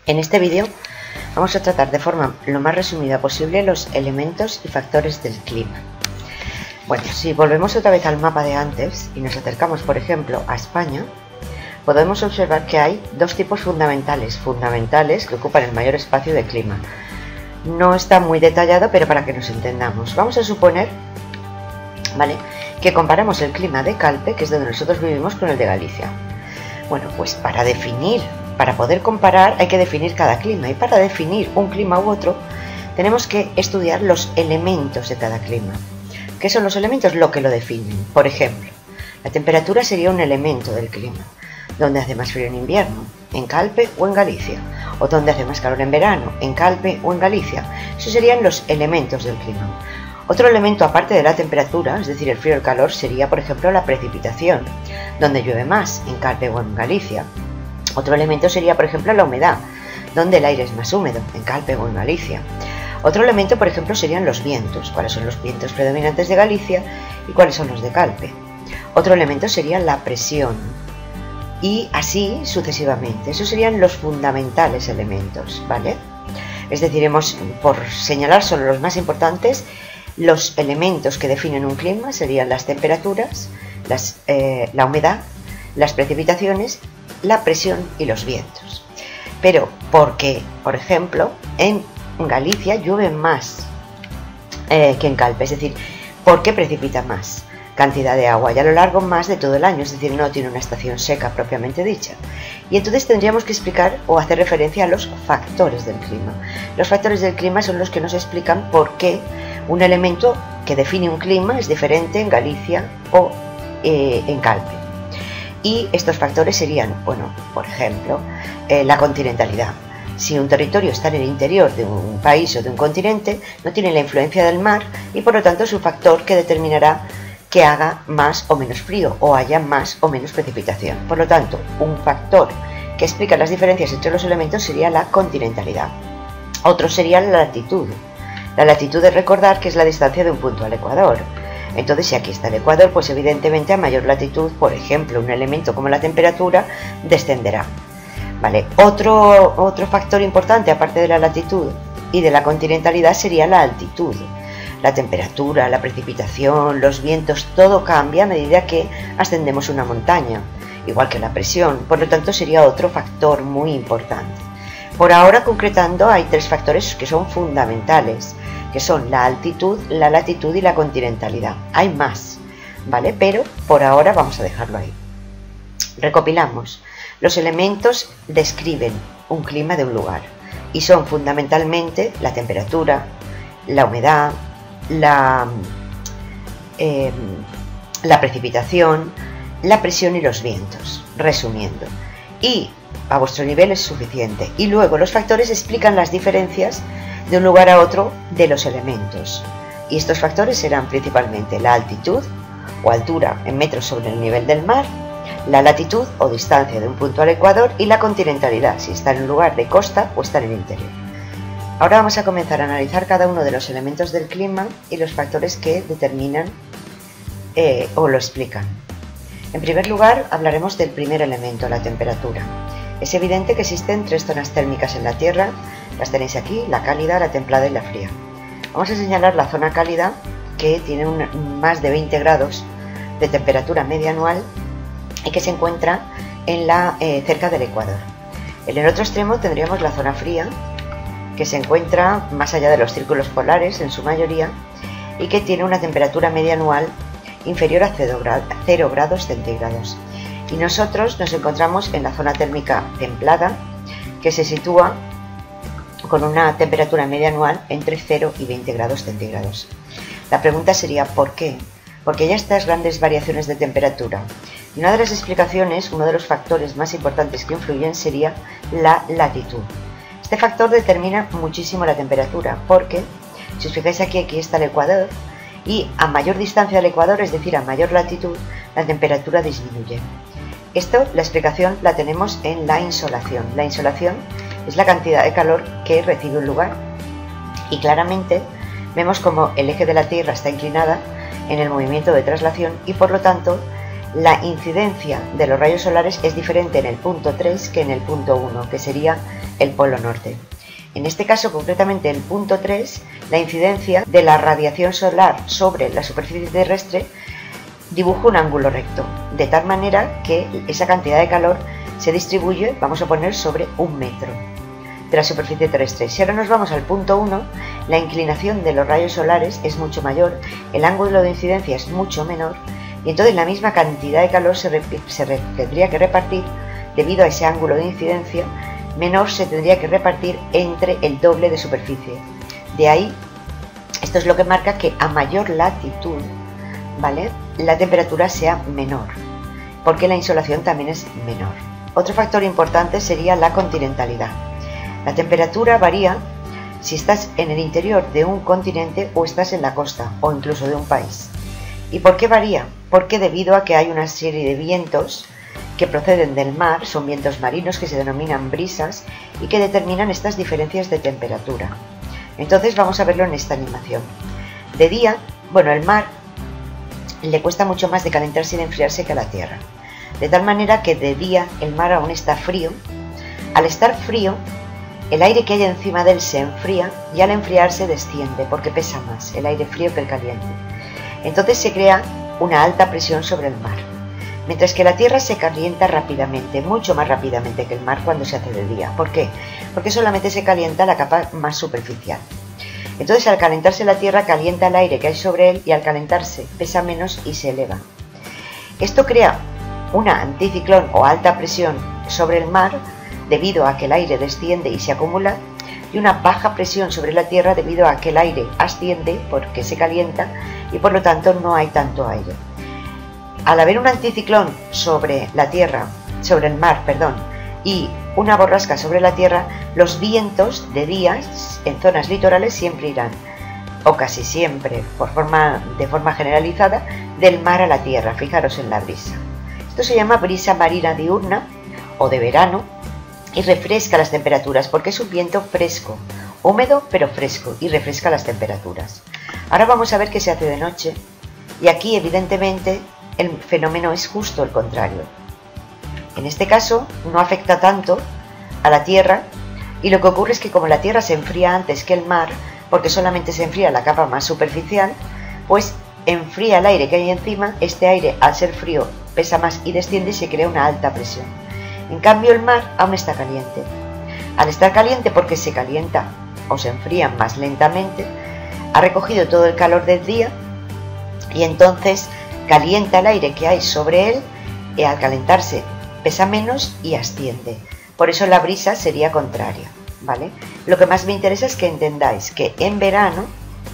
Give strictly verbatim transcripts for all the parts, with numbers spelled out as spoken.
En este vídeo vamos a tratar de forma lo más resumida posible los elementos y factores del clima. Bueno, si volvemos otra vez al mapa de antes y nos acercamos, por ejemplo, a España, podemos observar que hay dos tipos fundamentales, fundamentales que ocupan el mayor espacio de clima. No está muy detallado, pero para que nos entendamos, vamos a suponer, ¿vale?, que comparamos el clima de Calpe, que es donde nosotros vivimos, con el de Galicia. Bueno, pues para definir, para poder comparar hay que definir cada clima, y para definir un clima u otro tenemos que estudiar los elementos de cada clima. ¿Qué son los elementos? Lo que lo definen. Por ejemplo, la temperatura sería un elemento del clima. ¿Dónde hace más frío en invierno? ¿En Calpe o en Galicia? ¿O dónde hace más calor en verano? ¿En Calpe o en Galicia? Esos serían los elementos del clima. Otro elemento aparte de la temperatura, es decir, el frío o el calor, sería, por ejemplo, la precipitación. ¿Dónde llueve más? ¿En Calpe o en Galicia? Otro elemento sería, por ejemplo, la humedad. ¿Dónde el aire es más húmedo? ¿En Calpe o en Galicia? Otro elemento, por ejemplo, serían los vientos. ¿Cuáles son los vientos predominantes de Galicia y cuáles son los de Calpe? Otro elemento sería la presión. Y así sucesivamente. Esos serían los fundamentales elementos, ¿vale? Es decir, hemos, por señalar solo los más importantes, los elementos que definen un clima serían las temperaturas, las, eh, la humedad, las precipitaciones, la presión y los vientos. Pero porque, por ejemplo, en Galicia llueve más eh, que en Calpe, es decir, porque precipita más cantidad de agua y a lo largo más de todo el año, es decir, no tiene una estación seca propiamente dicha. Y entonces tendríamos que explicar o hacer referencia a los factores del clima. Los factores del clima son los que nos explican por qué un elemento que define un clima es diferente en Galicia o eh, en Calpe. Y estos factores serían, bueno, por ejemplo, eh, la continentalidad. Si un territorio está en el interior de un país o de un continente, no tiene la influencia del mar y por lo tanto es un factor que determinará que haga más o menos frío o haya más o menos precipitación. Por lo tanto, un factor que explica las diferencias entre los elementos sería la continentalidad. Otro sería la latitud. La latitud es recordar que es la distancia de un punto al ecuador. Entonces, si aquí está el ecuador, pues evidentemente a mayor latitud, por ejemplo, un elemento como la temperatura descenderá. ¿Vale? Otro, otro factor importante, aparte de la latitud y de la continentalidad, sería la altitud. La temperatura, la precipitación, los vientos, todo cambia a medida que ascendemos una montaña, igual que la presión. Por lo tanto, sería otro factor muy importante. Por ahora, concretando, hay tres factores que son fundamentales, que son la altitud, la latitud y la continentalidad. Hay más, ¿vale? Pero por ahora vamos a dejarlo ahí. Recopilamos. Los elementos describen un clima de un lugar y son fundamentalmente la temperatura, la humedad, la, eh, la precipitación, la presión y los vientos, resumiendo. Y a vuestro nivel es suficiente. Y luego los factores explican las diferencias de un lugar a otro de los elementos. Y estos factores serán principalmente la altitud o altura en metros sobre el nivel del mar, la latitud o distancia de un punto al ecuador y la continentalidad, si está en un lugar de costa o está en el interior. Ahora vamos a comenzar a analizar cada uno de los elementos del clima y los factores que determinan eh, o lo explican. En primer lugar, hablaremos del primer elemento, la temperatura. Es evidente que existen tres zonas térmicas en la Tierra, las tenéis aquí, la cálida, la templada y la fría. Vamos a señalar la zona cálida, que tiene un, más de veinte grados de temperatura media anual y que se encuentra en la, eh, cerca del ecuador. En el otro extremo tendríamos la zona fría, que se encuentra más allá de los círculos polares en su mayoría y que tiene una temperatura media anual inferior a cero grados centígrados. Y nosotros nos encontramos en la zona térmica templada, que se sitúa con una temperatura media anual entre cero y veinte grados centígrados. La pregunta sería ¿por qué? Porque hay estas grandes variaciones de temperatura. Y una de las explicaciones, uno de los factores más importantes que influyen sería la latitud. Este factor determina muchísimo la temperatura porque, si os fijáis aquí, aquí está el ecuador y a mayor distancia del ecuador, es decir, a mayor latitud, la temperatura disminuye. Esto, la explicación la tenemos en la insolación. La insolación es la cantidad de calor que recibe un lugar y claramente vemos como el eje de la Tierra está inclinada en el movimiento de traslación y por lo tanto la incidencia de los rayos solares es diferente en el punto tres que en el punto uno, que sería el polo norte. En este caso, concretamente el punto tres, la incidencia de la radiación solar sobre la superficie terrestre dibuja un ángulo recto, de tal manera que esa cantidad de calor se distribuye, vamos a poner, sobre un metro de la superficie terrestre. Si ahora nos vamos al punto uno, la inclinación de los rayos solares es mucho mayor, el ángulo de incidencia es mucho menor, y entonces la misma cantidad de calor se, se tendría que repartir, debido a ese ángulo de incidencia menor, se tendría que repartir entre el doble de superficie. De ahí, esto es lo que marca que a mayor latitud, ¿vale?, la temperatura sea menor, porque la insolación también es menor. Otro factor importante sería la continentalidad. La temperatura varía si estás en el interior de un continente o estás en la costa, o incluso de un país. ¿Y por qué varía? Porque debido a que hay una serie de vientos que proceden del mar, son vientos marinos que se denominan brisas y que determinan estas diferencias de temperatura. Entonces vamos a verlo en esta animación. De día, bueno, el mar le cuesta mucho más de calentarse y de enfriarse que a la tierra, de tal manera que de día el mar aún está frío. Al estar frío, el aire que hay encima de él se enfría y al enfriarse desciende porque pesa más el aire frío que el caliente. Entonces se crea una alta presión sobre el mar, mientras que la tierra se calienta rápidamente, mucho más rápidamente que el mar cuando se hace de día. ¿Por qué? Porque solamente se calienta la capa más superficial. Entonces, al calentarse la tierra, calienta el aire que hay sobre él y al calentarse pesa menos y se eleva. Esto crea una anticiclón o alta presión sobre el mar debido a que el aire desciende y se acumula, y una baja presión sobre la tierra debido a que el aire asciende porque se calienta y por lo tanto no hay tanto aire. Al haber un anticiclón sobre la tierra, sobre el mar, perdón, y una borrasca sobre la tierra, los vientos de día en zonas litorales siempre irán, o casi siempre, por forma, de forma generalizada, del mar a la tierra. Fijaros en la brisa. Esto se llama brisa marina diurna o de verano y refresca las temperaturas porque es un viento fresco, húmedo pero fresco, y refresca las temperaturas. Ahora vamos a ver qué se hace de noche, y aquí evidentemente el fenómeno es justo el contrario. En este caso no afecta tanto a la tierra, y lo que ocurre es que como la tierra se enfría antes que el mar, porque solamente se enfría la capa más superficial, pues enfría el aire que hay encima. Este aire, al ser frío, pesa más y desciende y se crea una alta presión. En cambio el mar aún está caliente. Al estar caliente, porque se calienta o se enfría más lentamente, ha recogido todo el calor del día y entonces calienta el aire que hay sobre él, y al calentarse pesa menos y asciende. Por eso la brisa sería contraria, ¿vale? Lo que más me interesa es que entendáis que en verano,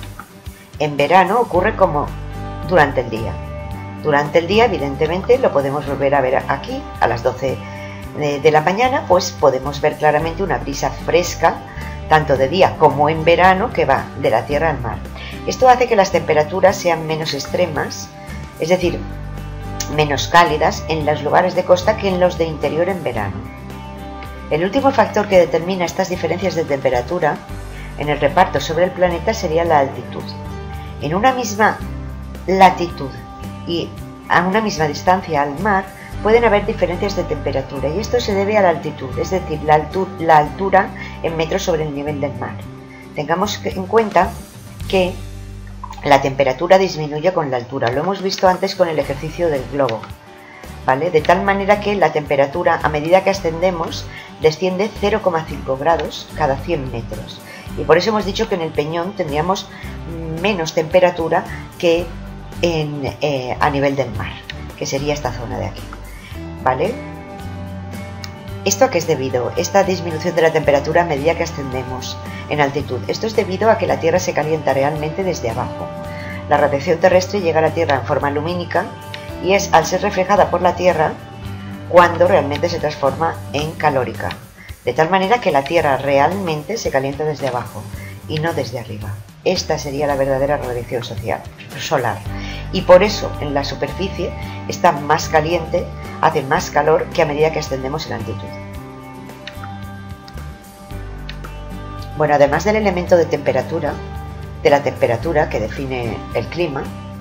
en verano ocurre como durante el día. Durante el día, evidentemente, lo podemos volver a ver aquí, a las doce de la mañana, pues podemos ver claramente una brisa fresca, tanto de día como en verano, que va de la tierra al mar. Esto hace que las temperaturas sean menos extremas, es decir, menos cálidas en los lugares de costa que en los de interior en verano. El último factor que determina estas diferencias de temperatura en el reparto sobre el planeta sería la altitud. En una misma latitud y a una misma distancia al mar pueden haber diferencias de temperatura, y esto se debe a la altitud, es decir, la, altu la altura en metros sobre el nivel del mar. Tengamos en cuenta que la temperatura disminuye con la altura, lo hemos visto antes con el ejercicio del globo, ¿vale? De tal manera que la temperatura, a medida que ascendemos, desciende cero coma cinco grados cada cien metros, y por eso hemos dicho que en el Peñón tendríamos menos temperatura que en, eh, a nivel del mar, que sería esta zona de aquí, ¿vale? ¿Esto a qué es debido? Esta disminución de la temperatura a medida que ascendemos en altitud. Esto es debido a que la Tierra se calienta realmente desde abajo. La radiación terrestre llega a la Tierra en forma lumínica y es al ser reflejada por la Tierra cuando realmente se transforma en calórica. De tal manera que la Tierra realmente se calienta desde abajo y no desde arriba. Esta sería la verdadera radiación social, solar. Y por eso en la superficie está más caliente, hace más calor que a medida que ascendemos en altitud. Bueno, además del elemento de temperatura, de la temperatura que define el clima,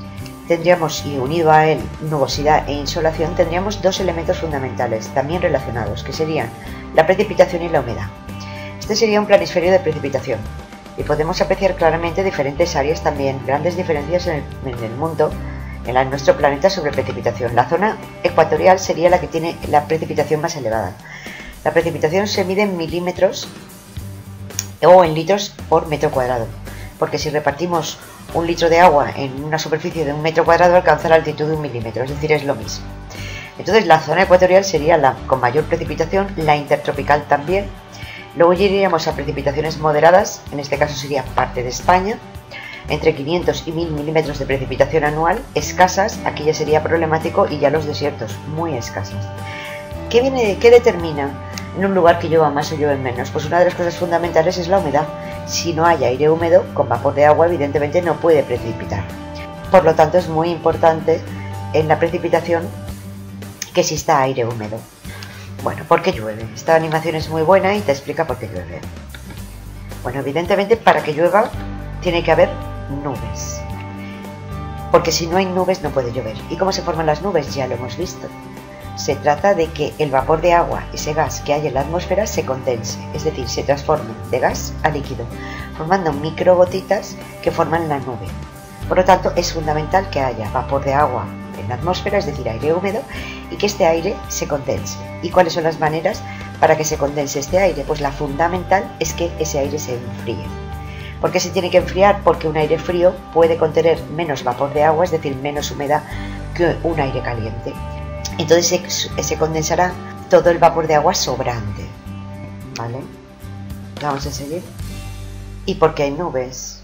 tendríamos, y unido a él nubosidad e insolación, tendríamos dos elementos fundamentales también relacionados, que serían la precipitación y la humedad. Este sería un planisferio de precipitación y podemos apreciar claramente diferentes áreas, también grandes diferencias en el, en el mundo, en, la, en nuestro planeta, sobre precipitación. La zona ecuatorial sería la que tiene la precipitación más elevada. La precipitación se mide en milímetros o en litros por metro cuadrado, porque si repartimos un litro de agua en una superficie de un metro cuadrado alcanza la altitud de un milímetro, es decir, es lo mismo. Entonces la zona ecuatorial sería la con mayor precipitación, la intertropical también. Luego iríamos a precipitaciones moderadas, en este caso sería parte de España, entre quinientos y mil milímetros de precipitación anual, escasas, aquí ya sería problemático, y ya los desiertos, muy escasas. ¿Qué, viene, qué determina en un lugar que llueva más o llueve menos? Pues una de las cosas fundamentales es la humedad. Si no hay aire húmedo, con vapor de agua, evidentemente no puede precipitar. Por lo tanto, es muy importante en la precipitación que exista aire húmedo. Bueno, ¿por qué llueve? Esta animación es muy buena y te explica por qué llueve. Bueno, evidentemente para que llueva tiene que haber nubes, porque si no hay nubes no puede llover. ¿Y cómo se forman las nubes? Ya lo hemos visto. Se trata de que el vapor de agua, ese gas que hay en la atmósfera, se condense, es decir, se transforme de gas a líquido, formando microgotitas que forman la nube. Por lo tanto, es fundamental que haya vapor de agua en la atmósfera, es decir, aire húmedo, y que este aire se condense. ¿Y cuáles son las maneras para que se condense este aire? Pues la fundamental es que ese aire se enfríe. ¿Por qué se tiene que enfriar? Porque un aire frío puede contener menos vapor de agua, es decir, menos humedad, que un aire caliente. Entonces se, se condensará todo el vapor de agua sobrante. ¿Vale? Vamos a seguir. ¿Y por qué hay nubes?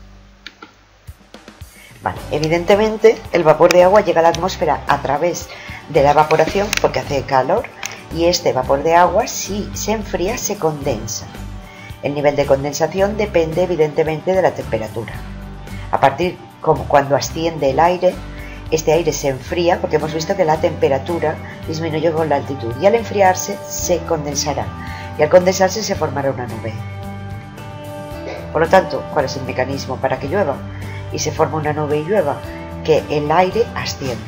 Vale, evidentemente el vapor de agua llega a la atmósfera a través de la evaporación, porque hace calor, y este vapor de agua, si se enfría, se condensa. El nivel de condensación depende evidentemente de la temperatura. A partir, como cuando asciende el aire, este aire se enfría, porque hemos visto que la temperatura disminuye con la altitud, y al enfriarse se condensará, y al condensarse se formará una nube. Por lo tanto, ¿cuál es el mecanismo para que llueva y se forme una nube y llueva? Que el aire ascienda.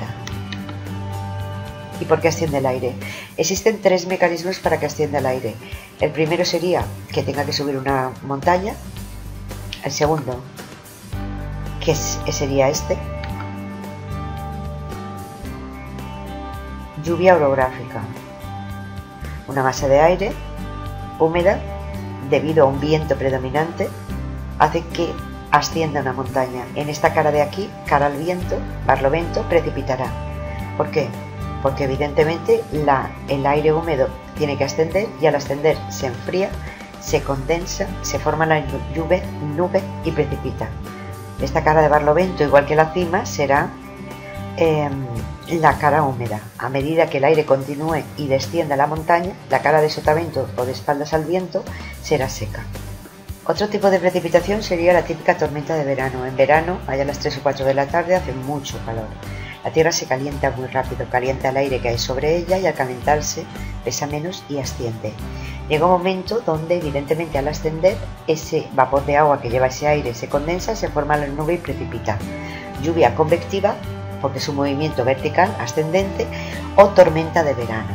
¿Y por qué asciende el aire? Existen tres mecanismos para que ascienda el aire. El primero sería que tenga que subir una montaña. El segundo, que sería este, lluvia orográfica. Una masa de aire húmeda, debido a un viento predominante, hace que ascienda una montaña. En esta cara de aquí, cara al viento, barlovento, precipitará. ¿Por qué? Porque evidentemente la, el aire húmedo tiene que ascender, y al ascender se enfría, se condensa, se forma la nube, nube y precipita. Esta cara de barlovento, igual que la cima, será eh, la cara húmeda. A medida que el aire continúe y descienda la montaña, la cara de sotavento o de espaldas al viento será seca. Otro tipo de precipitación sería la típica tormenta de verano. En verano, allá a las tres o cuatro de la tarde, hace mucho calor. La tierra se calienta muy rápido, calienta el aire que hay sobre ella, y al calentarse pesa menos y asciende. Llega un momento donde evidentemente al ascender ese vapor de agua que lleva ese aire se condensa, se forma la nube y precipita. Lluvia convectiva, porque es un movimiento vertical ascendente, o tormenta de verano.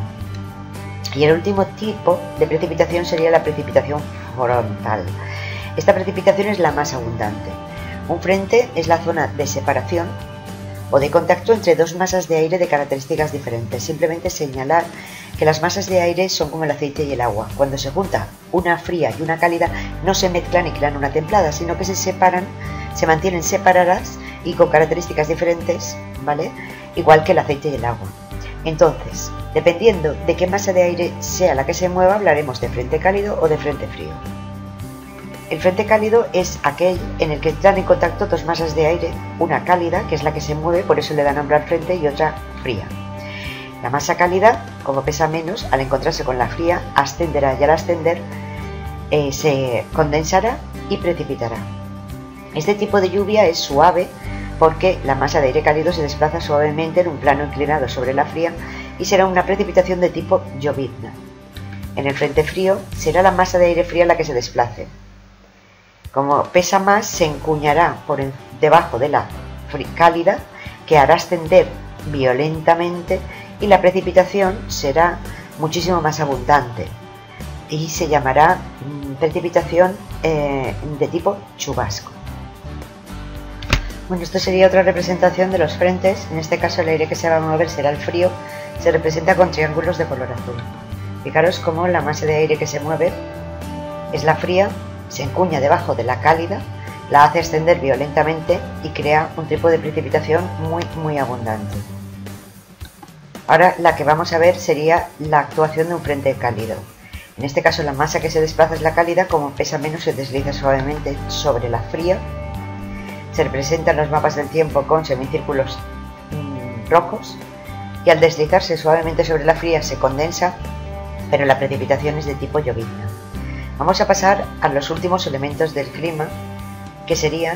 Y el último tipo de precipitación sería la precipitación frontal. Esta precipitación es la más abundante. Un frente es la zona de separación o de contacto entre dos masas de aire de características diferentes. Simplemente señalar que las masas de aire son como el aceite y el agua. Cuando se junta una fría y una cálida, no se mezclan y crean una templada, sino que se separan, se mantienen separadas y con características diferentes, ¿vale? Igual que el aceite y el agua. Entonces, dependiendo de qué masa de aire sea la que se mueva, hablaremos de frente cálido o de frente frío. El frente cálido es aquel en el que entran en contacto dos masas de aire, una cálida, que es la que se mueve, por eso le da nombre al frente, y otra fría. La masa cálida, como pesa menos, al encontrarse con la fría, ascenderá, y al ascender eh, se condensará y precipitará. Este tipo de lluvia es suave porque la masa de aire cálido se desplaza suavemente en un plano inclinado sobre la fría, y será una precipitación de tipo llovizna. En el frente frío será la masa de aire fría la que se desplace. Como pesa más, se encuñará por debajo de la cálida, que hará ascender violentamente y la precipitación será muchísimo más abundante y se llamará mmm, precipitación eh, de tipo chubasco. Bueno, esto sería otra representación de los frentes. En este caso el aire que se va a mover será el frío, se representa con triángulos de color azul. Fijaros cómo la masa de aire que se mueve es la fría, se encuña debajo de la cálida, la hace ascender violentamente y crea un tipo de precipitación muy muy abundante. Ahora la que vamos a ver sería la actuación de un frente cálido. En este caso la masa que se desplaza es la cálida, como pesa menos se desliza suavemente sobre la fría. Se representan los mapas del tiempo con semicírculos mmm, rojos y al deslizarse suavemente sobre la fría se condensa, pero la precipitación es de tipo llovizna. Vamos a pasar a los últimos elementos del clima, que serían,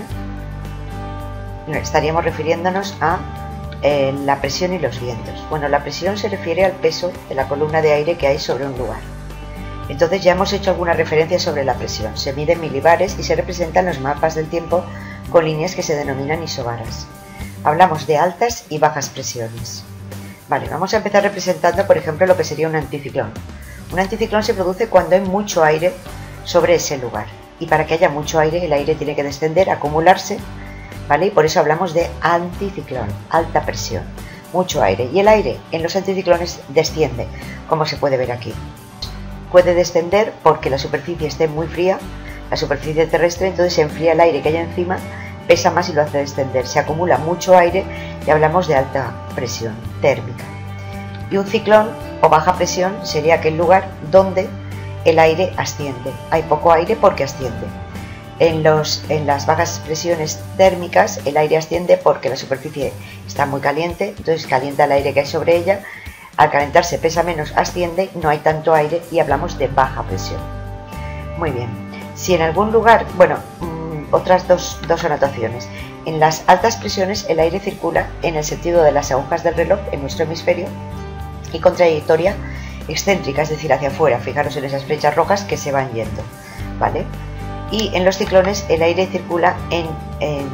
estaríamos refiriéndonos a eh, la presión y los vientos. Bueno, la presión se refiere al peso de la columna de aire que hay sobre un lugar. Entonces ya hemos hecho alguna referencia sobre la presión. Se mide en milibares y se representan los mapas del tiempo con líneas que se denominan isobaras. Hablamos de altas y bajas presiones. Vale, vamos a empezar representando, por ejemplo, lo que sería un anticiclón. Un anticiclón se produce cuando hay mucho aire sobre ese lugar. Y para que haya mucho aire, el aire tiene que descender, acumularse, ¿vale? Y por eso hablamos de anticiclón, alta presión, mucho aire. Y el aire en los anticiclones desciende, como se puede ver aquí. Puede descender porque la superficie esté muy fría, la superficie terrestre, entonces se enfría el aire que hay encima, pesa más y lo hace descender. Se acumula mucho aire y hablamos de alta presión térmica. Y un ciclón o baja presión sería aquel lugar donde el aire asciende. Hay poco aire porque asciende. En, los, en las bajas presiones térmicas el aire asciende porque la superficie está muy caliente, entonces calienta el aire que hay sobre ella. Al calentarse pesa menos, asciende, no hay tanto aire y hablamos de baja presión. Muy bien. Si en algún lugar, bueno, mmm, otras dos, dos anotaciones. En las altas presiones el aire circula en el sentido de las agujas del reloj en nuestro hemisferio y con trayectoria excéntrica, es decir, hacia afuera. Fijaros en esas flechas rojas que se van yendo, ¿vale? Y en los ciclones el aire circula en, en,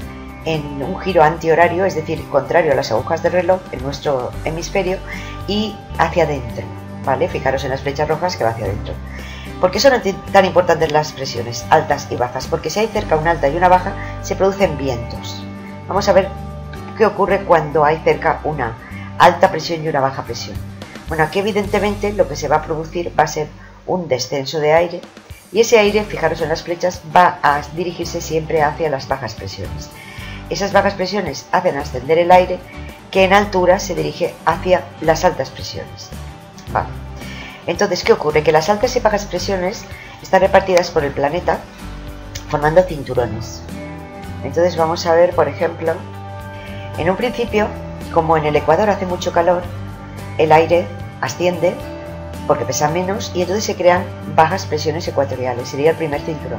en un giro antihorario, es decir, contrario a las agujas del reloj en nuestro hemisferio y hacia adentro, ¿vale? Fijaros en las flechas rojas que va hacia adentro. ¿Por qué son tan importantes las presiones altas y bajas? Porque si hay cerca una alta y una baja, se producen vientos. Vamos a ver qué ocurre cuando hay cerca una alta presión y una baja presión. Bueno, aquí evidentemente lo que se va a producir va a ser un descenso de aire y ese aire, fijaros en las flechas, va a dirigirse siempre hacia las bajas presiones. Esas bajas presiones hacen ascender el aire que en altura se dirige hacia las altas presiones. Vale. Entonces, ¿qué ocurre? Que las altas y bajas presiones están repartidas por el planeta formando cinturones. Entonces vamos a ver, por ejemplo, en un principio, como en el Ecuador hace mucho calor, el aire asciende porque pesa menos y entonces se crean bajas presiones ecuatoriales, sería el primer cinturón.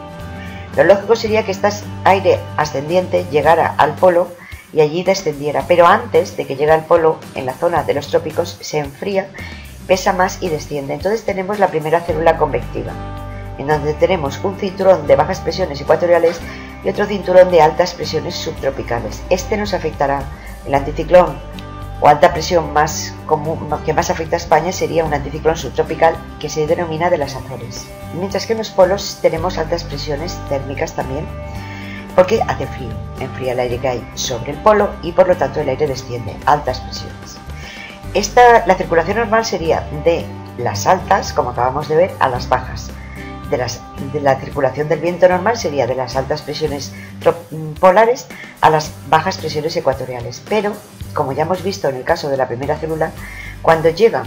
Lo lógico sería que este aire ascendiente llegara al polo y allí descendiera, pero antes de que llegue al polo, en la zona de los trópicos, se enfría, pesa más y desciende. Entonces tenemos la primera célula convectiva, en donde tenemos un cinturón de bajas presiones ecuatoriales y otro cinturón de altas presiones subtropicales. Este nos afectará. El anticiclón o alta presión más común que más afecta a España sería un anticiclón subtropical que se denomina de las Azores. Mientras que en los polos tenemos altas presiones térmicas también, porque hace frío, enfría el aire que hay sobre el polo y por lo tanto el aire desciende, altas presiones. Esta, la circulación normal sería de las altas, como acabamos de ver, a las bajas. De, las, de la circulación del viento normal sería de las altas presiones polares a las bajas presiones ecuatoriales. Pero, como ya hemos visto en el caso de la primera célula, cuando llega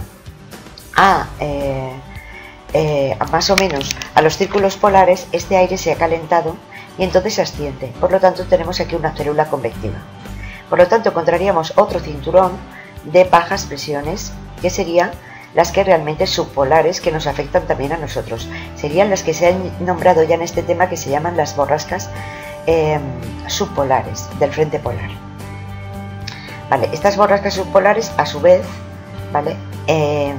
a, eh, eh, a más o menos a los círculos polares, este aire se ha calentado y entonces se asciende. Por lo tanto, tenemos aquí una célula convectiva. Por lo tanto, encontraríamos otro cinturón de bajas presiones, que serían las que realmente subpolares, que nos afectan también a nosotros. Serían las que se han nombrado ya en este tema, que se llaman las borrascas eh, subpolares del frente polar. Vale, estas borrascas subpolares, a su vez, ¿vale? eh,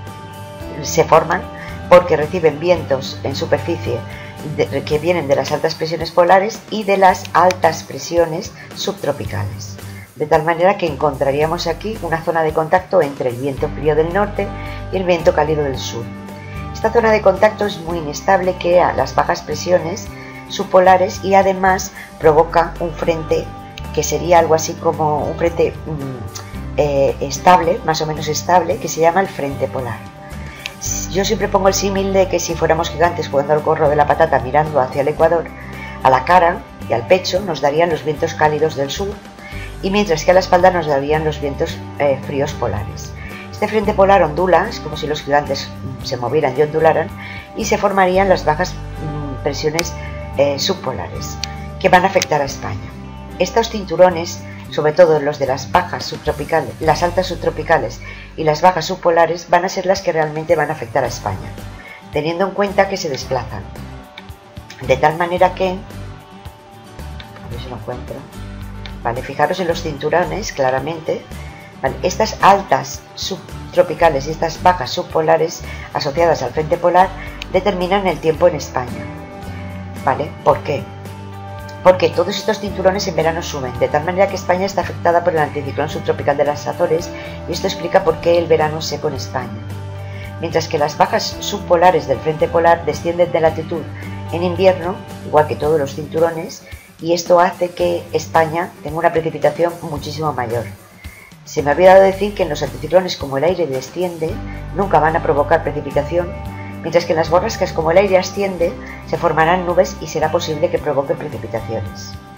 se forman porque reciben vientos en superficie de, que vienen de las altas presiones polares y de las altas presiones subtropicales. de tal manera que encontraríamos aquí una zona de contacto entre el viento frío del norte y el viento cálido del sur. Esta zona de contacto es muy inestable, crea las bajas presiones subpolares y además provoca un frente que sería algo así como un frente mmm, eh, estable, más o menos estable, que se llama el frente polar. Yo siempre pongo el símil de que si fuéramos gigantes jugando al gorro de la patata mirando hacia el ecuador, a la cara y al pecho nos darían los vientos cálidos del sur, y mientras que a la espalda nos darían los vientos eh, fríos polares. Este frente polar ondula, es como si los gigantes se movieran y ondularan, y se formarían las bajas mmm, presiones eh, subpolares, que van a afectar a España. Estos cinturones, sobre todo los de las bajas subtropicales, las altas subtropicales y las bajas subpolares, van a ser las que realmente van a afectar a España, teniendo en cuenta que se desplazan. De tal manera que, a ver si lo encuentro, vale, fijaros en los cinturones claramente, vale, estas altas subtropicales y estas bajas subpolares asociadas al frente polar determinan el tiempo en España. ¿Vale? ¿Por qué? Porque todos estos cinturones en verano suben, de tal manera que España está afectada por el anticiclón subtropical de las Azores, y esto explica por qué el verano es seco en España. Mientras que las bajas subpolares del frente polar descienden de latitud en invierno, igual que todos los cinturones, y esto hace que España tenga una precipitación muchísimo mayor. Se me ha olvidado decir que en los anticiclones, como el aire desciende, nunca van a provocar precipitación, mientras que en las borrascas, como el aire asciende, se formarán nubes y será posible que provoquen precipitaciones.